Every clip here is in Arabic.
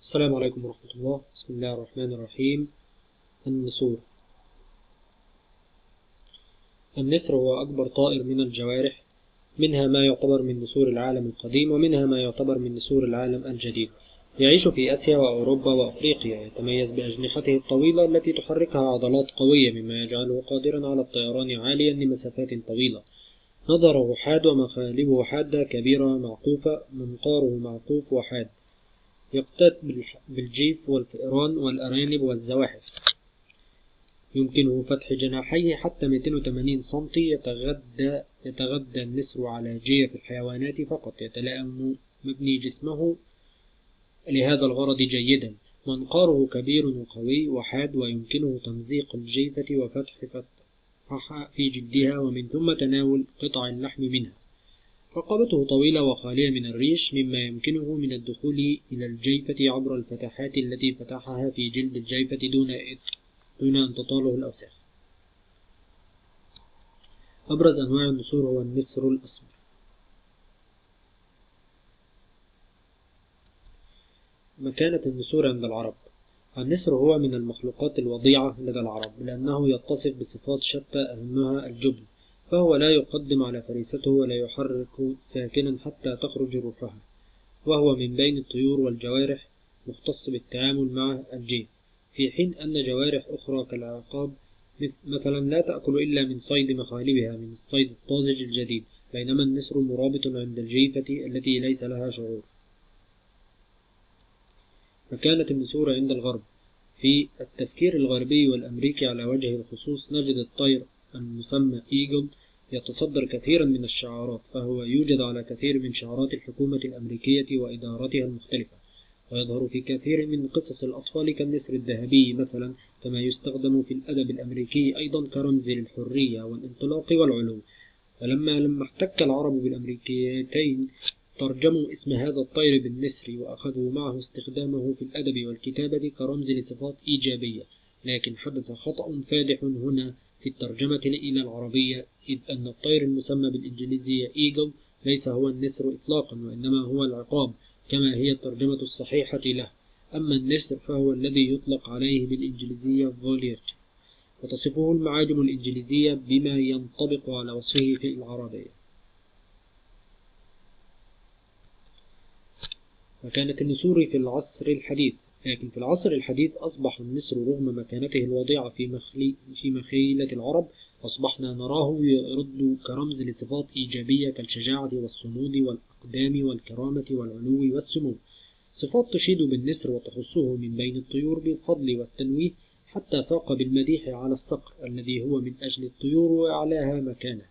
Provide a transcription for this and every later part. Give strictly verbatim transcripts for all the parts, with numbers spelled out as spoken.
السلام عليكم ورحمة الله. بسم الله الرحمن الرحيم. النسور. النسر هو أكبر طائر من الجوارح، منها ما يعتبر من نسور العالم القديم ومنها ما يعتبر من نسور العالم الجديد. يعيش في آسيا وأوروبا وأفريقيا. يتميز بأجنحته الطويلة التي تحركها عضلات قوية مما يجعله قادرا على الطيران عاليا لمسافات طويلة. نظره حاد ومخالبه حادة كبيرة معقوفة، منقاره معقوف وحاد. يقتات بالجيف والفئران والأرانب والزواحف. يمكنه فتح جناحيه حتى مئتين وثمانين سنتي. يتغذى يتغذى النسر على جيف الحيوانات فقط. يتلائم مبني جسمه لهذا الغرض جيدا. منقاره كبير وقوي وحاد، ويمكنه تمزيق الجيفة وفتح فتحها في جلدها ومن ثم تناول قطع اللحم منها. رقبته طويلة وخالية من الريش، مما يمكنه من الدخول إلى الجيفة عبر الفتحات التي فتحها في جلد الجيفة دون دون أن تطاله الأوساخ. أبرز أنواع النسور هو النسر الأسمر. مكانة النسور عند العرب. النسر هو من المخلوقات الوضيعة لدى العرب، لأنه يتصف بصفات شتى أهمها الجبن، فهو لا يقدم على فريسته ولا يحرك ساكنا حتى تخرج روحها، وهو من بين الطيور والجوارح مختص بالتعامل مع الجيف، في حين أن جوارح أخرى كالعقاب مثلا لا تأكل إلا من صيد مخالبها من الصيد الطازج الجديد، بينما النسر مرابط عند الجيفة التي ليس لها شعور. مكانة النسور عند الغرب. في التفكير الغربي والأمريكي على وجه الخصوص نجد الطير المسمى إيجل يتصدر كثيرا من الشعارات، فهو يوجد على كثير من شعارات الحكومة الأمريكية وإداراتها المختلفة، ويظهر في كثير من قصص الأطفال كالنسر الذهبي مثلا، كما يستخدم في الأدب الأمريكي أيضا كرمز للحرية والانطلاق والعلو. فلما لما احتك العرب بالأمريكيتين ترجموا اسم هذا الطير بالنسر، وأخذوا معه استخدامه في الأدب والكتابة كرمز لصفات إيجابية، لكن حدث خطأ فادح هنا في الترجمة إلى العربية، إذ أن الطير المسمى بالإنجليزية إيجل ليس هو النسر إطلاقا، وإنما هو العقاب كما هي الترجمة الصحيحة له. أما النسر فهو الذي يطلق عليه بالإنجليزية فوليرت، وتصفه المعاجم الإنجليزية بما ينطبق على وصفه في العربية. وكانت النسور في العصر الحديث، لكن في العصر الحديث أصبح النسر رغم مكانته الوضيعة في, مخلي في مخيلة العرب أصبحنا نراه يرد كرمز لصفات إيجابية كالشجاعة والصمود والأقدام والكرامة والعلو والسمو، صفات تشيد بالنسر وتخصه من بين الطيور بالفضل والتنويه، حتى فاق بالمديح على الصقر الذي هو من أجل الطيور وأعلاها مكانه.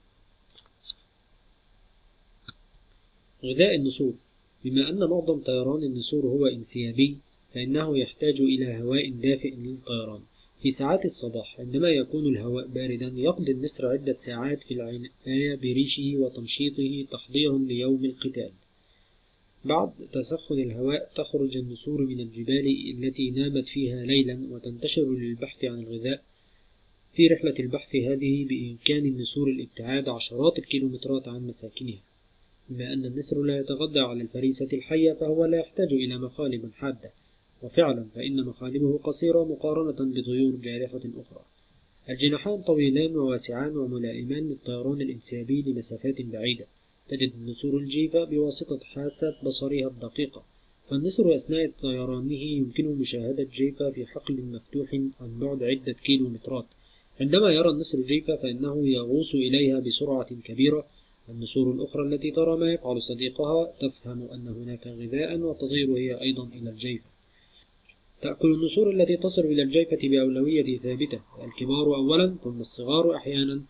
غذاء النسور. بما أن معظم طيران النسور هو انسيابي، فإنه يحتاج إلى هواء دافئ للطيران. في ساعات الصباح عندما يكون الهواء باردا يقضي النسر عدة ساعات في العناية بريشه وتمشيطه تحضيرا ليوم القتال. بعد تسخن الهواء تخرج النسور من الجبال التي نامت فيها ليلا وتنتشر للبحث عن الغذاء. في رحلة البحث هذه بإمكان النسور الابتعاد عشرات الكيلومترات عن مساكنها. بما أن النسر لا يتغذى على الفريسة الحية فهو لا يحتاج إلى مخالب حادة، وفعلا فإن مخالبه قصيرة مقارنة بطيور جارحة أخرى. الجناحان طويلان وواسعان وملائمان للطيران الانسيابي لمسافات بعيدة. تجد النسور الجيفة بواسطة حاسة بصرها الدقيقة، فالنسر أثناء طيرانه يمكنه مشاهدة جيفة في حقل مفتوح عن بعد عدة كيلومترات. عندما يرى النسر جيفة فإنه يغوص إليها بسرعة كبيرة. النسور الأخرى التي ترى ما يفعل صديقها تفهم أن هناك غذاء وتطير هي أيضا إلى الجيفة. تأكل النسور التي تصل إلى الجيفة بأولوية ثابتة، الكبار أولا ثم الصغار أحيانا،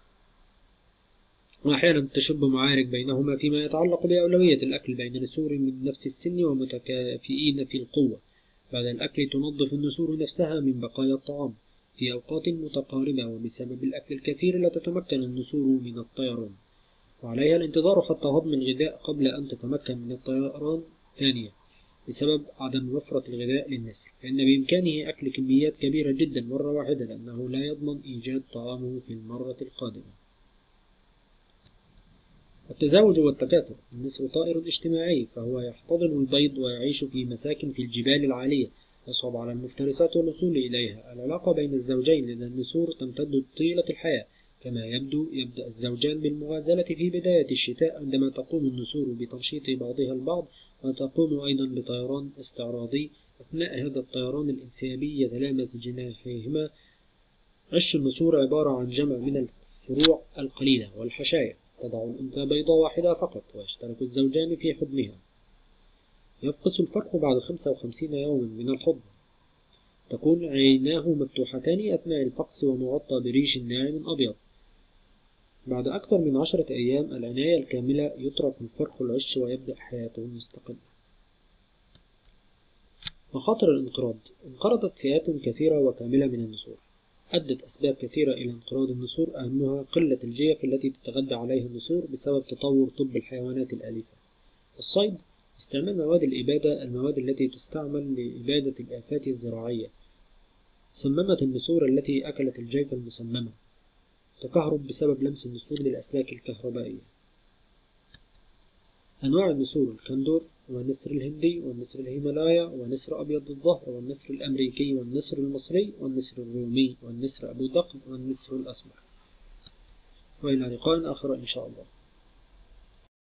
وأحيانا تشب معارك بينهما فيما يتعلق بأولوية الأكل بين نسور من نفس السن ومتكافئين في القوة. بعد الأكل تنظف النسور نفسها من بقايا الطعام في أوقات متقاربة، وبسبب الأكل الكثير لا تتمكن النسور من الطيران، وعليها الانتظار حتى هضم الغذاء قبل أن تتمكن من الطيران ثانية. بسبب عدم وفرة الغذاء للنسر فإن بإمكانه أكل كميات كبيرة جدا مرة واحدة، لأنه لا يضمن إيجاد طعامه في المرة القادمة. التزاوج والتكاثر. النسر طائر اجتماعي، فهو يحتضن البيض ويعيش في مساكن في الجبال العالية، يصعب على المفترسات الوصول إليها. العلاقة بين الزوجين لدى النسور تمتد طيلة الحياة، كما يبدو يبدأ الزوجان بالمغازلة في بداية الشتاء عندما تقوم النسور بتنشيط بعضها البعض، وتقوم أيضا بطيران استعراضي. أثناء هذا الطيران الانسيابي يتلامس جناحيهما. عش النسور عبارة عن جمع من الفروع القليلة والحشايا. تضع الأنثى بيضة واحدة فقط، ويشترك الزوجان في حضنها. يفقس الفرخ بعد خمسة وخمسين يوما من الحضن. تكون عيناه مفتوحتان أثناء الفقس ومغطى بريش ناعم أبيض. بعد أكثر من عشرة أيام العناية الكاملة يترك الفرخ العش ويبدأ حياته المستقلة. مخاطر الانقراض. انقرضت فئات كثيرة وكاملة من النسور. أدت أسباب كثيرة إلى انقراض النسور، أهمها قلة الجيف التي تتغذى عليها النسور بسبب تطور طب الحيوانات الآليفة. الصيد. استعمال مواد الإبادة، المواد التي تستعمل لإبادة الآفات الزراعية. سممت النسور التي أكلت الجيف المسممة. تكهرب بسبب لمس النسور للأسلاك الكهربائية. أنواع النسور: الكندور، والنسر الهندي، والنسر الهيمالايا، ونسر أبيض الظهر، والنسر الأمريكي، والنسر المصري، والنسر الرومي، والنسر أبو دقن، والنسر الأسمر. وإلى لقاء آخر إن شاء الله.